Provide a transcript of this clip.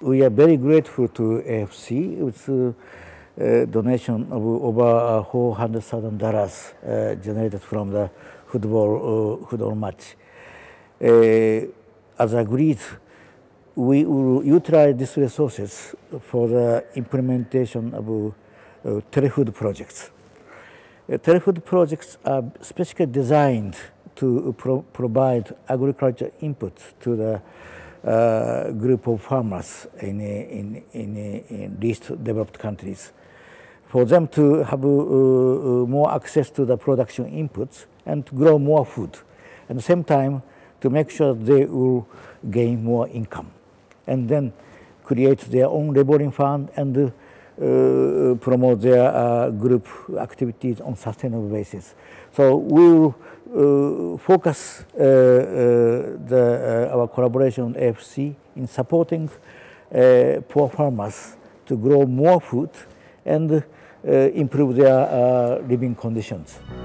We are very grateful to AFC. It's a donation of over $400,000 generated from the football match. As agreed, we will utilize these resources for the implementation of telefood projects. Telefood projects are specifically designed to provide agriculture input to the group of farmers in least developed countries, for them to have more access to the production inputs and to grow more food. At the same time, to make sure they will gain more income, and then create their own laboring fund and promote their group activities on sustainable basis. So we will focus our collaboration with AFC in supporting poor farmers to grow more food and improve their living conditions.